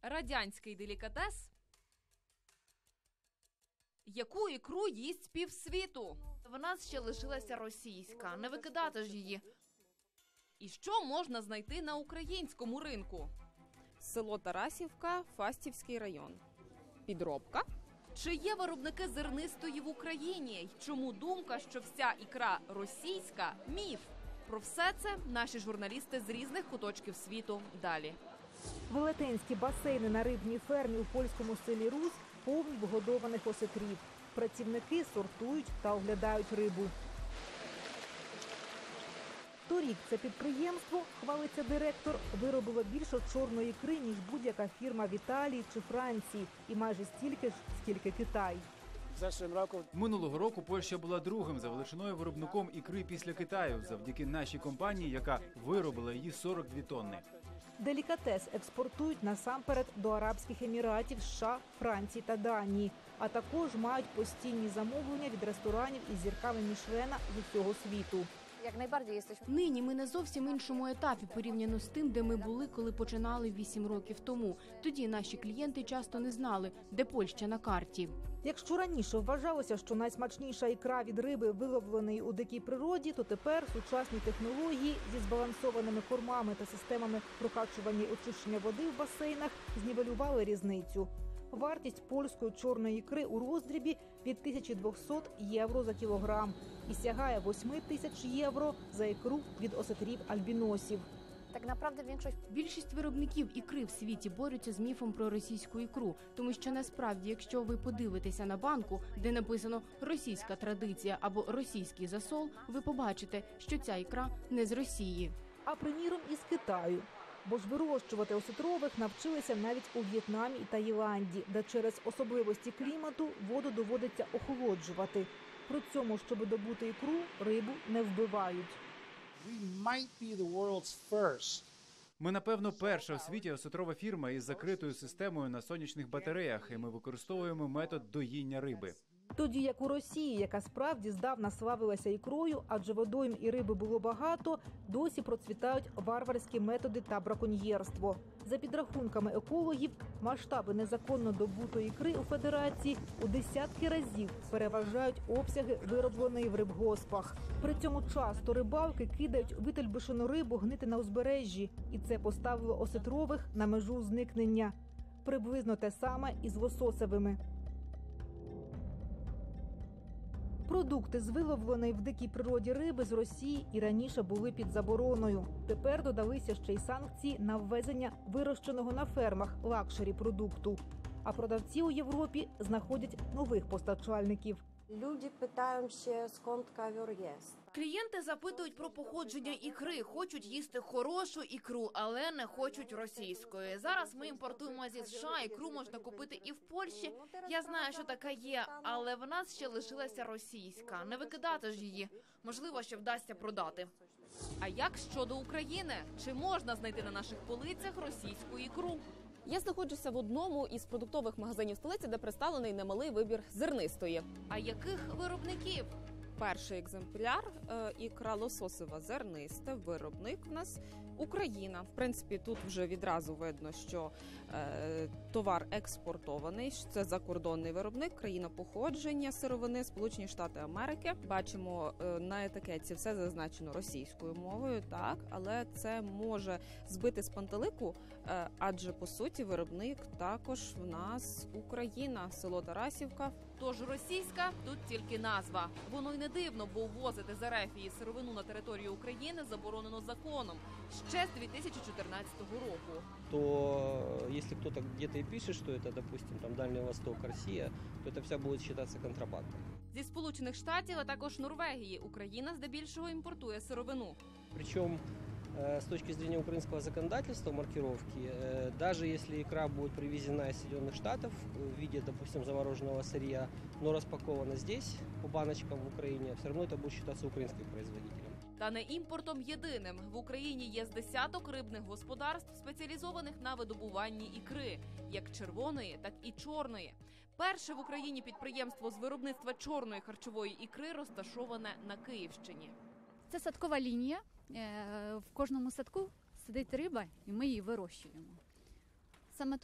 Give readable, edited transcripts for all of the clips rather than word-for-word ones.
Радянський делікатес? Яку ікру їсть півсвіту? В нас ще лишилася російська, не викидати ж її. І що можна знайти на українському ринку? Село Тарасівка, Фастівський район. Підробка. Чи є виробники зернистої в Україні? й чому думка, що вся ікра російська – міф? Про все це наші журналісти з різних куточків світу далі. Велетенські басейни на рибній фермі у польському селі Русь повні вгодованих осетрів. Працівники сортують та оглядають рибу. Торік це підприємство, хвалиться директор, виробило більше чорної ікри, ніж будь-яка фірма в Італії чи Франції. І майже стільки ж, скільки Китай. Минулого року Польща була другим за величиною виробником ікри після Китаю, завдяки нашій компанії, яка виробила її 42 тонни. Делікатес експортують насамперед до Арабських Еміратів, США, Франції та Данії. А також мають постійні замовлення від ресторанів із зірками Мішлена з усього світу. Нині ми на зовсім іншому етапі порівняно з тим, де ми були, коли починали 8 років тому. Тоді наші клієнти часто не знали, де Польща на карті. Якщо раніше вважалося, що найсмачніша ікра від риби, виловленої у дикій природі, то тепер сучасні технології зі збалансованими кормами та системами прокачування і очищення води в басейнах знівелювали різницю. Вартість польської чорної ікри у роздрібі від 1200 євро за кілограм і сягає 8000 євро за ікру від осетрів-альбіносів. Більшість виробників ікри в світі борються з міфом про російську ікру, тому що насправді, якщо ви подивитеся на банку, де написано «російська традиція» або «російський засол», ви побачите, що ця ікра не з Росії. А приміром із Китаю. Бо ж вирощувати осетрових навчилися навіть у В'єтнамі і Таїланді, де через особливості клімату воду доводиться охолоджувати. При цьому, щоб добути ікру, рибу не вбивають. Ми, напевно, перша у світі осетрова фірма із закритою системою на сонячних батареях, і ми використовуємо метод доїння риби. Тоді як у Росії, яка справді здавна славилася ікрою, адже водойм і риби було багато, досі процвітають варварські методи та браконьєрство. За підрахунками екологів, масштаби незаконно добутої ікри у Федерації у десятки разів переважають обсяги виробленої в рибгоспах. При цьому часто рибалки кидають вительбишену рибу гнити на узбережжі, і це поставило осетрових на межу зникнення. Приблизно те саме і з лососевими. Продукти з виловленої в дикій природі риби з Росії і раніше були під забороною. Тепер додалися ще й санкції на ввезення вирощеного на фермах лакшері-продукту. А продавці у Європі знаходять нових постачальників. Люди питають, скільки ковер є. Клієнти запитують про походження ікри, хочуть їсти хорошу ікру, але не хочуть російської. Зараз ми імпортуємо зі США, ікру можна купити і в Польщі. Я знаю, що така є, але в нас ще лишилася російська. Не викидати ж її. Можливо, ще вдасться продати. А як щодо України? Чи можна знайти на наших полицях російську ікру? Я знаходжуся в одному із продуктових магазинів столиці, де представлений немалий вибір зернистої. А яких виробників? Перший екземпляр – ікра лососева зерниста, виробник в нас Україна. В принципі, тут вже відразу видно, що товар експортований, це закордонний виробник, країна походження сировини, Сполучені Штати Америки. Бачимо на етикетці все зазначено російською мовою, так, але це може збити з пантелику, адже по суті виробник також в нас Україна, село Тарасівка. Тож російська тут тільки назва. Воно й не дивно, бо ввозити з РФ сировину на територію України заборонено законом ще з 2014 року. То если кто-то где-то и пишет, что это, допустим, там Дальний Восток, Россия, то это все будет считаться контрабандой. Зі Сполучених Штатів, а також Норвегії, Україна здебільшого імпортує сировину. Причем с точки зрения украинского законодательства маркировки, даже если икра будет привезена из Соединенных Штатов в виде, допустим, замороженного сырья, но распакована здесь по баночкам в Украине, все равно это будет считаться украинским производителем. Та не імпортом єдиним. В Україні є з десяток рибних господарств, спеціалізованих на видобуванні ікри, як червоної, так і чорної. Перше в Україні підприємство з виробництва чорної харчової ікри розташоване на Київщині. Це садкова лінія. В кожному садку сидить риба, і ми її вирощуємо. Саме тут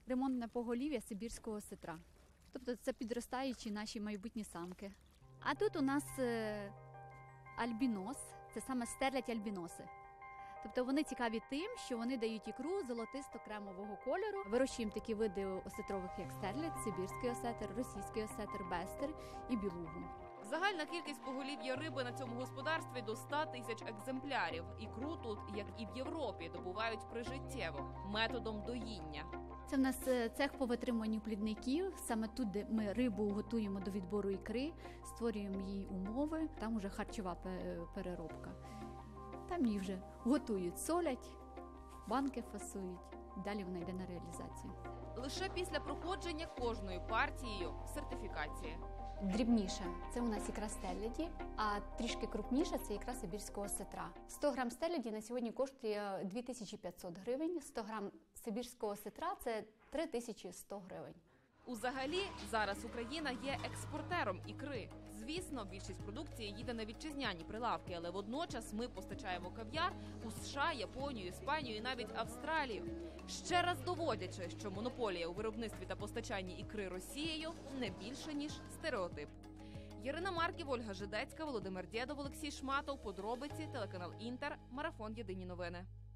ремонтне поголів'я сибірського осетра. Тобто це підростаючі наші майбутні самки. А тут у нас альбінос, це саме стерлядь альбіноси. Тобто вони цікаві тим, що вони дають ікру золотисто-кремового кольору. Вирощуємо такі види осетрових, як стерлядь, сибірський осетр, російський осетр, бестер і білугу. Загальна кількість поголів'я риби на цьому господарстві до 100 тисяч екземплярів. Ікру тут, як і в Європі, добувають прижиттєво, методом доїння. Це в нас цех по витримуванню плідників. Саме тут, де ми рибу готуємо до відбору ікри, створюємо їй умови. Там уже харчова переробка. Там її вже готують, солять, банки фасують. Далі вона йде на реалізацію. Лише після проходження кожною партією сертифікації. Дрібніша – це у нас ікра стеляді, а трішки крупніша – це ікра сибірського осетра. 100 грам стеляді на сьогодні коштує 2500 гривень, 100 грам сибірського осетра – це 3100 гривень. Узагалі, зараз Україна є експортером ікри. Звісно, більшість продукції їде на вітчизняні прилавки, але водночас ми постачаємо кав'яр у США, Японію, Іспанію і навіть Австралію. Ще раз доводячи, що монополія у виробництві та постачанні ікри Росією не більше, ніж стереотип. Ірина Марків, Ольга Жидецька, Володимир Дєдов, Олексій Шматов. Подробиці, телеканал Інтер, Марафон. Єдині новини.